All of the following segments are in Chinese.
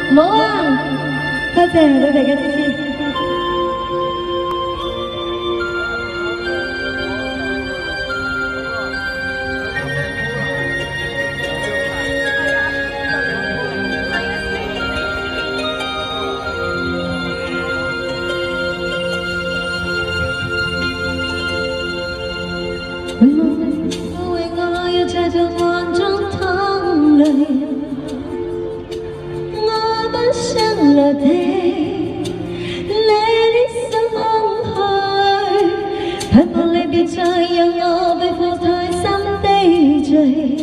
冇啊，多謝你哋嘅支持。我為愛要在這萬種淌淚，我奔向了地，你的心去，盼望你別再讓我背負太深的罪，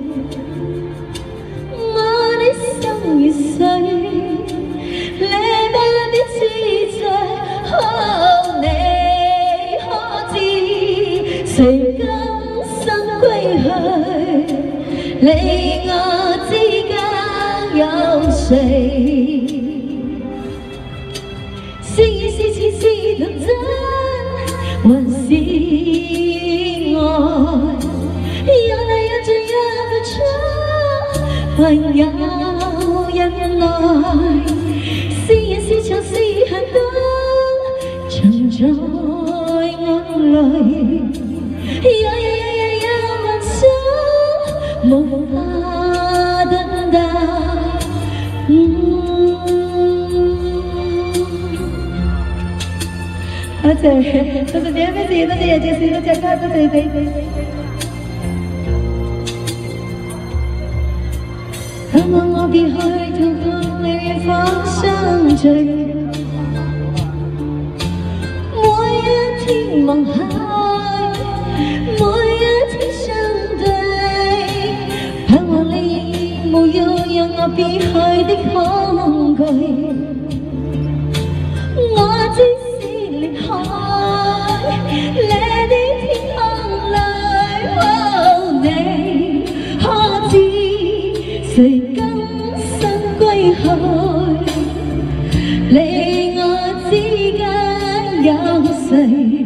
我的心已碎，你不必自責，你可知誰甘心歸去？你我之間有誰？是意是似是童真，還是愛？有淚有罪有付出，還有忍耐。是人是牆是寒冬，藏在眼淚。有幻想，無法等待。多謝點咩事？多謝謝謝多謝多謝你。盼望我別去逃避你遠方相聚，每一天望下。每一天相對，盼望你仍然無要讓我別去的恐懼。我只是離開你的天空裏，你可知誰甘心歸去？你我之間有誰？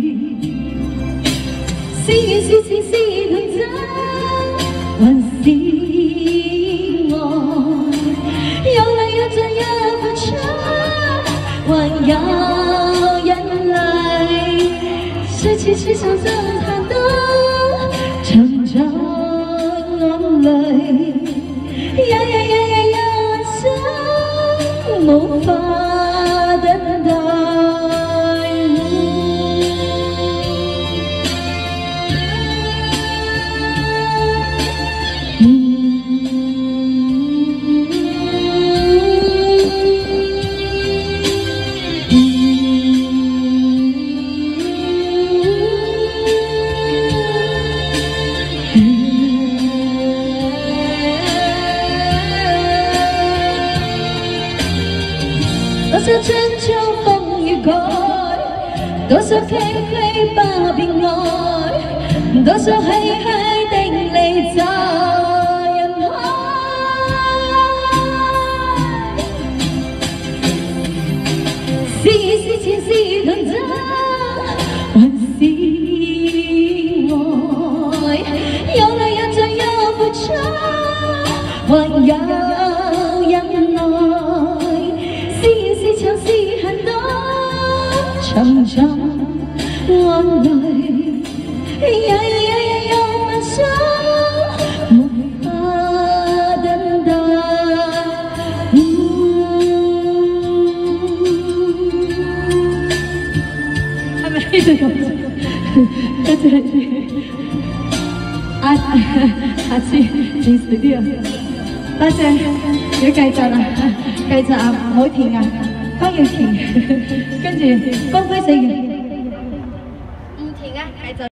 是緣是情是童真，還是愛？有淚有罪有付出，還有忍耐。誰似水上真寒冬，藏在眼淚。有幻想，無法等待。多少春秋風雨改，多少崎嶇不變愛，多少唏噓定離在人海。是意是情是童真，還是愛？有淚有罪有付出，還有忍耐。像是寒冬，沉沉眼淚，有幻想，無法等待。係咪呢隻咁？多謝你，下次練細啲啊！多謝，要繼續啊，繼續啊，唔好停啊！都要填，跟住光輝四月。